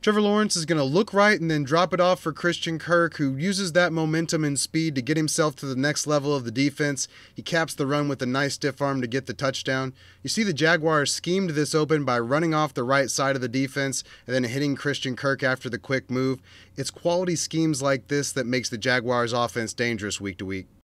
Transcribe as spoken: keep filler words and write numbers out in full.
Trevor Lawrence is going to look right and then drop it off for Christian Kirk, who uses that momentum and speed to get himself to the next level of the defense. He caps the run with a nice stiff arm to get the touchdown. You see the Jaguars schemed this open by running off the right side of the defense and then hitting Christian Kirk after the quick move. It's quality schemes like this that makes the Jaguars offense dangerous week to week.